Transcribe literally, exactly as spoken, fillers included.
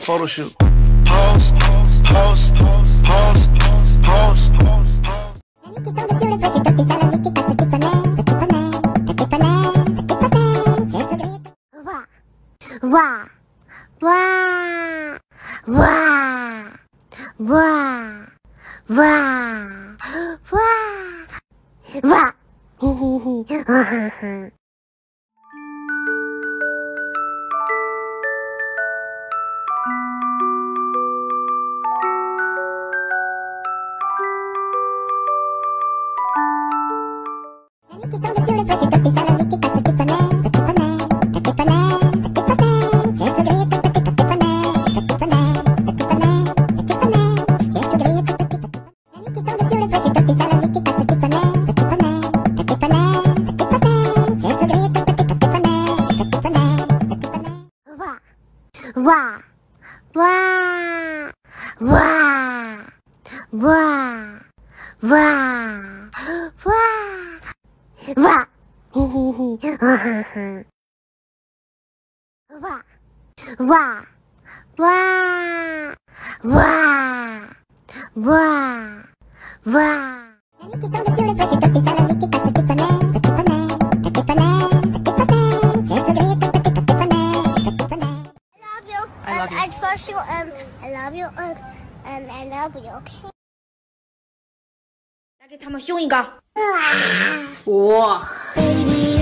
photo shoot. Pause, pause, pause, pause, pause. 와, 와, 와, 와, 와, 와, 와, 히히히. 와, 와, 와, 와, 와, 와, 와, 히히히. 와, 와, 와, 와, 와, 와. I love you. And first you, um, I love you, um, and I love you, okay? 来给他们凶一个。 啊哇！ Baby